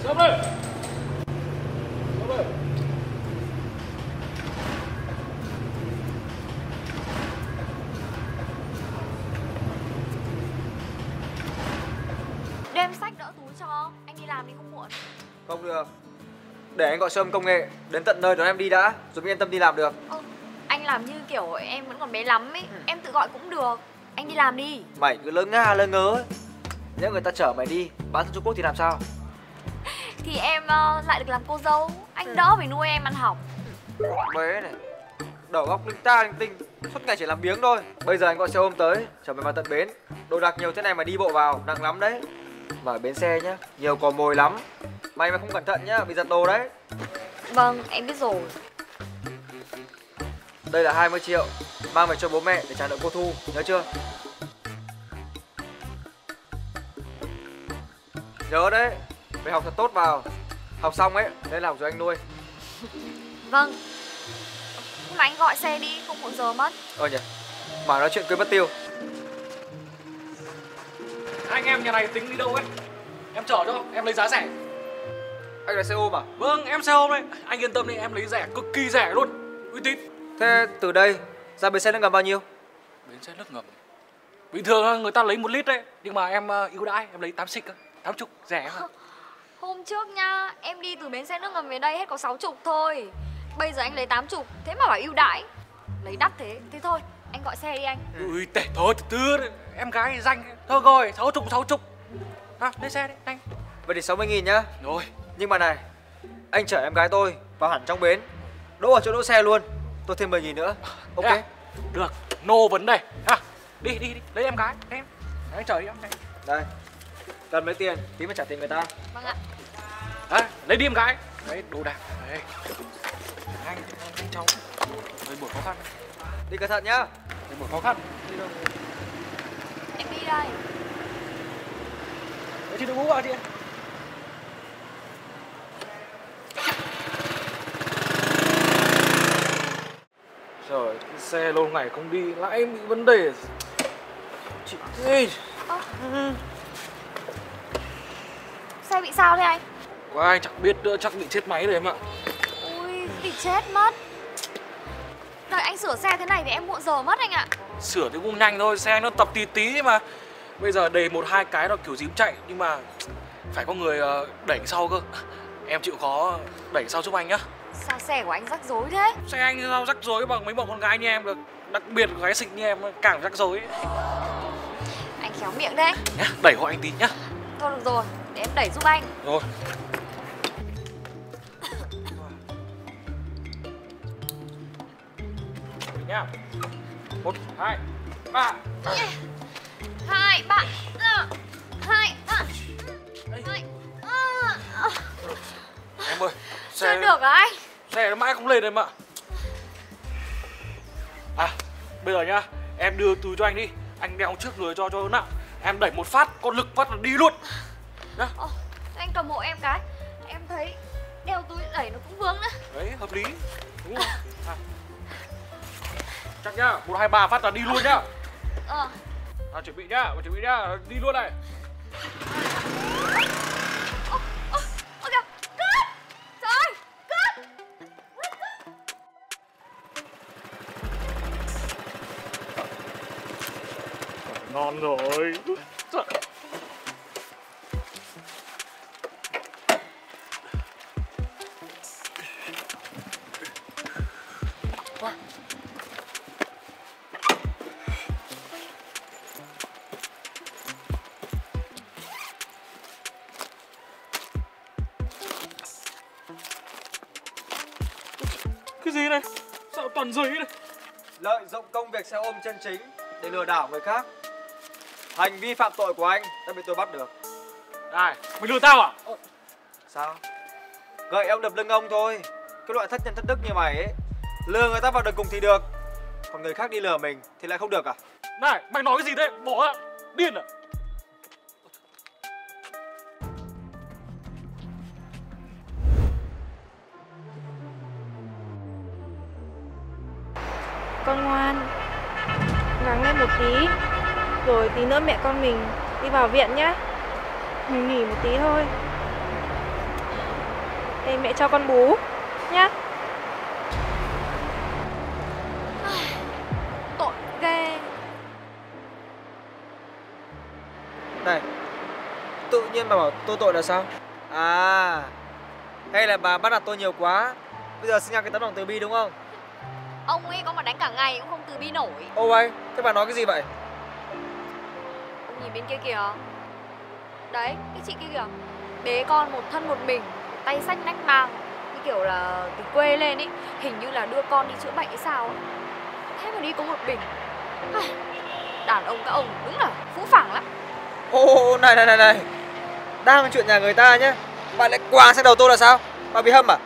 Sớm ơi. Sớm ơi. Đem sách đỡ túi cho, anh đi làm đi không muộn. Không được. Để anh gọi xe ôm công nghệ đến tận nơi đón em đi đã, rồi mới yên tâm đi làm được. Anh làm như kiểu em vẫn còn bé lắm ấy. Em tự gọi cũng được. Anh đi làm đi. Mày cứ lơ ngơ ấy. Nếu người ta chở mày đi bán sang Trung Quốc thì làm sao? Thì em lại được làm cô dâu. Anh đỡ phải nuôi em ăn học. Bé này, đầu óc linh ta linh tinh, suốt ngày chỉ làm biếng thôi. Bây giờ anh gọi xe ôm tới, chở mày vào tận bến. Đồ đạc nhiều thế này mà đi bộ vào, nặng lắm đấy. Mà ở bến xe nhá, nhiều cò mồi lắm. Mày mà không cẩn thận nhá, bị giật đồ đấy. Vâng, em biết rồi. Đây là 20 triệu, mang về cho bố mẹ để trả nợ cô Thu, nhớ chưa? Nhớ đấy, phải học thật tốt vào. Học xong ấy, lên làm rồi anh nuôi. Vâng. Nhưng mà anh gọi xe đi, không muộn giờ mất. Nhỉ, mà nói chuyện quên mất tiêu. Anh em nhà này tính đi đâu ấy? Em chở cho, em lấy giá rẻ. Anh là xe ôm à? Vâng, em xe ôm đấy. Anh yên tâm đi, em lấy rẻ, cực kỳ rẻ luôn. Uy tín. Thế từ đây ra bến xe nước ngầm bao nhiêu? Bến xe nước ngầm bình thường người ta lấy 1 lít đấy, nhưng mà em ưu đãi, em lấy 8 xịch cơ, 80 rẻ mà. Hôm trước nha, em đi từ bến xe nước ngầm về đây hết có 60 thôi. Bây giờ anh lấy 80, thế mà bảo ưu đãi. Lấy đắt thế, thế thôi, anh gọi xe đi anh. Ui tệ thôi, từ từ, em gái danh. Thôi rồi, 60. Lên xe đi, anh. Vậy thì 60.000 nhá. Rồi. Nhưng mà này, anh chở em gái tôi vào hẳn trong bến, đỗ ở chỗ đỗ xe luôn. Tôi thêm 10.000 nữa. Ok. Được, no vấn đề. Đi, lấy em gái, em. Anh chở đi em. Đây, cần mấy tiền, tí mà trả tiền người ta. Vâng ạ. Lấy đi em gái. Đấy, đồ đạc. Đấy. Anh cháu. Thời buổi khó khăn. Đi cẩn thận nhá. Thời buổi khó khăn. Đi đâu? Em đi đây. Đấy, chị đừng ngủ vào chị. Trời, xe lâu ngày không đi lại bị vấn đề. Chị ơi. Xe bị sao thế anh? Anh chẳng biết nữa, chắc bị chết máy rồi em ạ. Ui, bị chết mất. Đợi anh sửa xe thế này thì em muộn giờ mất anh ạ. Sửa thì cũng nhanh thôi, xe nó tập tí tí mà. Bây giờ đầy 1-2 cái là kiểu dím chạy, nhưng mà phải có người đẩy sau cơ. Em chịu khó đẩy sau giúp anh nhá. Sao xe của anh rắc rối thế? Xe anh sao rắc rối bằng mấy bọn con gái như em được. Đặc biệt gái xinh như em càng rắc rối. Anh khéo miệng đấy. Nhá, đẩy hộ anh tí nhá. Thôi được rồi, để em đẩy giúp anh. Rồi. Nhá. 1, 2, 3. 2, 3. 2, 3. Em ơi, Chưa được à anh? xe nó mãi không lên em ạ. Bây giờ nhá, em đưa túi cho anh đi. Anh đeo trước người cho nặng. Em đẩy một phát, con lực phát là đi luôn. Nhá. Anh cầm hộ em cái. Em thấy đeo túi đẩy nó cũng vướng nữa. Đấy, hợp lý. Đúng không? Chắc nhá, 1, 2, 3 phát là đi luôn nhá. Chuẩn bị nhá, đi luôn này. Ôi kìa, cướp! Trời ơi, cướp! Ngon rồi. Trời. Cái gì này? Sao toàn giấy này? Lợi dụng công việc xe ôm chân chính để lừa đảo người khác. Hành vi phạm tội của anh đã bị tôi bắt được. Này, mày lừa tao à? Sao? Gậy ông đập lưng ông thôi. Cái loại thất nhân thất đức như mày ấy, lừa người ta vào đường cùng thì được, còn người khác đi lừa mình thì lại không được à? Này, mày nói cái gì thế? Bỏ ra. Điên à? Con ngoan, gắng lên một tí, rồi tí nữa mẹ con mình đi vào viện nhá. Mình nghỉ một tí thôi. Để mẹ cho con bú nhá. Tội ghê. Này, tự nhiên bà bảo tôi tội là sao? À, hay là bà bắt nạt tôi nhiều quá, bây giờ xin ra cái tấm lòng từ bi đúng không? Ông ấy có mà đánh cả ngày cũng không từ bi nổi. Ô ơi, thế bà nói cái gì vậy? Ông nhìn bên kia kìa. Đấy, cái chị kia kìa, bế con một thân một mình, tay xách nách mang, như kiểu là từ quê lên ý. Hình như là đưa con đi chữa bệnh hay sao ấy. Thế mà đi có một mình. Đàn ông các ông đúng là phũ phàng lắm. Ô, này, đang chuyện nhà người ta nhá, bà lại quàng sang đầu tôi là sao? Bà bị hâm à?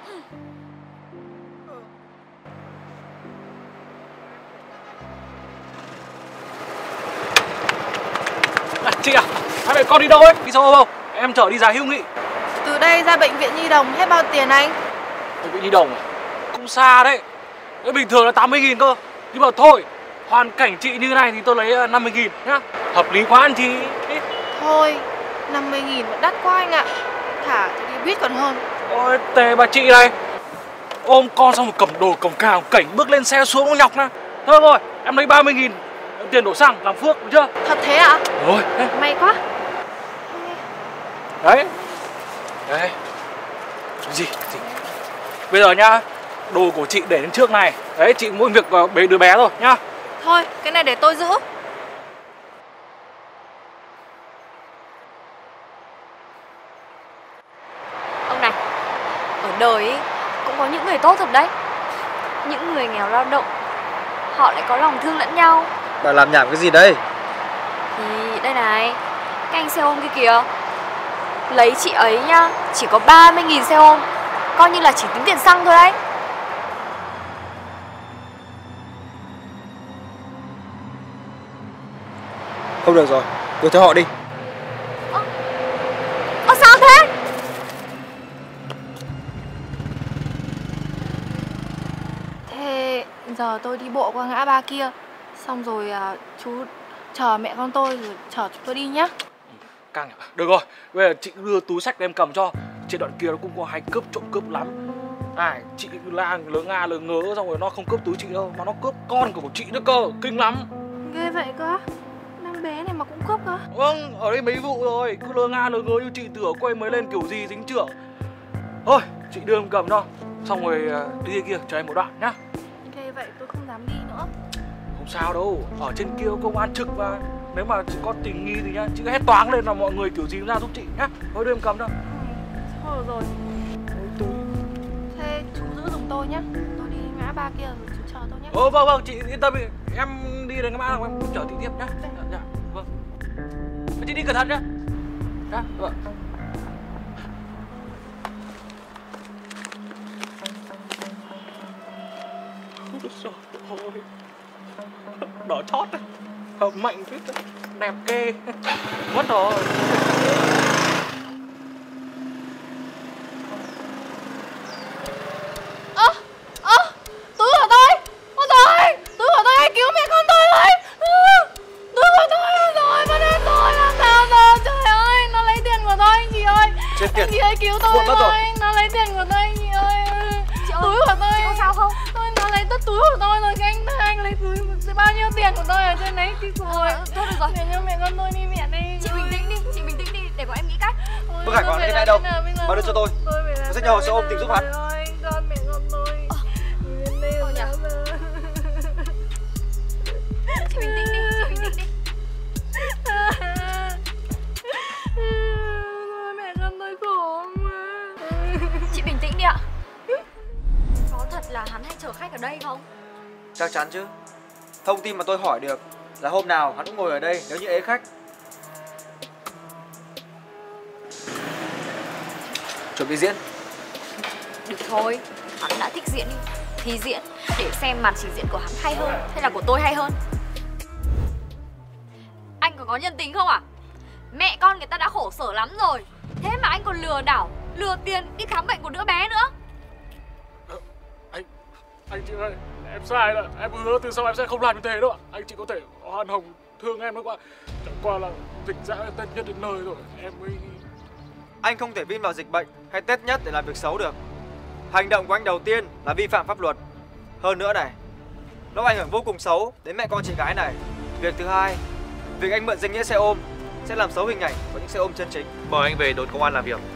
Chị à, hai mẹ con đi đâu ấy? Đi xe ô không? Em chở đi ra Hữu Nghị. Từ đây ra bệnh viện Nhi Đồng hết bao tiền anh? Bệnh viện Nhi Đồng à? Cũng xa đấy. Cái bình thường là 80.000 cơ. Nhưng mà thôi, hoàn cảnh chị như này thì tôi lấy 50.000 nhá. Hợp lý quá anh chị. Thôi, 50.000 vẫn đắt quá anh ạ. Thả thì đi buýt còn hơn. Ôi, tệ bà chị này. Ôm con xong rồi cầm đồ cầm cào cảnh bước lên xe xuống nó nhọc nè. Thôi rồi, em lấy 30.000 tiền đổ xăng làm phước được chưa? Thật thế ạ? Rồi, May quá. đấy. Đấy. Gì? Bây giờ nhá, đồ của chị để lên trước này. Đấy, chị mỗi việc bế đứa bé thôi nhá. Thôi, cái này để tôi giữ. Ông này, ở đời ý, cũng có những người tốt thật đấy. Những người nghèo lao động, họ lại có lòng thương lẫn nhau. Bà làm nhảm cái gì đây? Thì đây này, cái anh xe ôm kia kìa, lấy chị ấy nhá, chỉ có 30.000 xe ôm, coi như là chỉ tính tiền xăng thôi đấy. Không được rồi, tôi theo họ đi. Sao thế? Thế giờ tôi đi bộ qua ngã ba kia, xong rồi chú chờ mẹ con tôi rồi chở chúng tôi đi nhá. Căng à? Được rồi, bây giờ chị đưa túi sách em cầm cho. Trên đoạn kia nó cũng có hay cướp trộm cướp lắm. Chị la lớ nga lớ ngớ xong rồi nó không cướp túi chị đâu, mà nó cướp con của chị nữa cơ, kinh lắm. Ghê vậy cơ? Năm bé này mà cũng cướp cơ? Vâng, ở đây mấy vụ rồi, cứ lơ nga lơ ngớ như chị tưởng quay mới lên kiểu gì dính trưởng. Thôi, chị đưa em cầm cho, xong rồi đi kia chờ em một đoạn nhá. Ghê vậy tôi không dám đi nữa. Không sao đâu, ở trên kia có công an trực và nếu mà chị có tình nghi thì nhá, chị cứ hét toáng lên là mọi người kiểu gì cũng ra giúp chị nhá. Thôi đưa em cầm cho. Thôi rồi. Túi. Thế chú giữ giùm tôi nhá. Tôi đi ngã ba kia rồi chú chờ tôi nhá. Vâng, chị yên tâm đi. Em đi đến cái mã nào em chở chị tiếp nhá. Dạ, vâng. Chị đi cẩn thận nhá. Dạ, vâng. Ôi trời ơi. Đỏ chót đấy. Hợp mạnh phết đấy. Đẹp kê. Mất rồi. Túi của tôi! Ôi trời! Túi của tôi, ai cứu mẹ con tôi với! Túi của tôi rồi, mất hết rồi, làm sao giờ? Trời ơi, nó lấy tiền của tôi anh chị ơi! Chết tiệt. Anh chị ơi cứu tôi Muộn mất rồi. với! Nó lấy tiền của tôi anh chị ơi! Túi của tôi! Chị có sao không? Nó lấy tất túi của tôi rồi, anh lấy túi bao nhiêu tiền của tôi ở trên đấy thì rồi. Thôi được rồi. Để cho mẹ con tôi đi viện đi. Chị bình tĩnh đi, để bọn em nghĩ cách. Bức ảnh của hắn thế này đâu? Bà đưa cho tôi. Tôi sẽ nhờ xe ôm tìm giúp hắn. Con mẹ con tôi. Nhìn lên Thôi nhỉ? Chị bình tĩnh đi. Mẹ con tôi khổ mà. Chị bình tĩnh đi ạ. Có thật là hắn hay chở khách ở đây không? Chắc chắn chứ. Thông tin mà tôi hỏi được là hôm nào hắn cũng ngồi ở đây nếu như ế khách. Chuẩn bị diễn. Được thôi, hắn đã thích diễn thì diễn, để xem màn trình diễn của hắn hay hơn hay là của tôi hay hơn. Anh có nhân tính không à? Mẹ con người ta đã khổ sở lắm rồi, thế mà anh còn lừa đảo, lừa tiền đi khám bệnh của đứa bé nữa. Anh chị ơi, em sai rồi, em hứa từ sau em sẽ không làm như thế đâu ạ. Anh chị có thể hoan hồng thương em nữa ạ. Chẳng qua là dịch dã tên nhất đến nơi rồi, em mới... Anh không thể vin vào dịch bệnh hay Tết nhất để làm việc xấu được. Hành động của anh đầu tiên là vi phạm pháp luật. Hơn nữa này, nó ảnh hưởng vô cùng xấu đến mẹ con chị gái này. Việc thứ hai, việc anh mượn danh nghĩa xe ôm sẽ làm xấu hình ảnh của những xe ôm chân chính. Mời anh về đồn công an làm việc.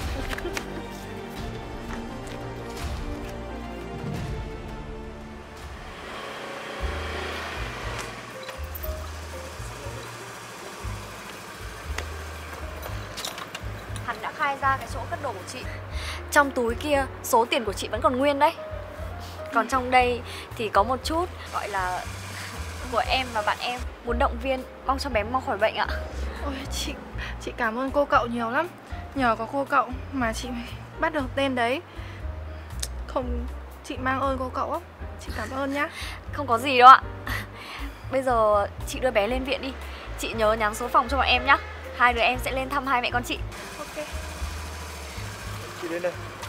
Hắn đã khai ra cái chỗ cất đồ của chị. Trong túi kia số tiền của chị vẫn còn nguyên đấy. Còn trong đây thì có một chút gọi là của em và bạn em, muốn động viên mong cho bé mau khỏi bệnh ạ. Ôi chị cảm ơn cô cậu nhiều lắm. Nhờ có cô cậu mà chị mới bắt được tên đấy. Không, chị mang ơn cô cậu á. Chị cảm ơn nhá. Không có gì đâu ạ. Bây giờ chị đưa bé lên viện đi. Chị nhớ nhắn số phòng cho bọn em nhá. Hai đứa em sẽ lên thăm hai mẹ con chị. Ok. Chị đến đây.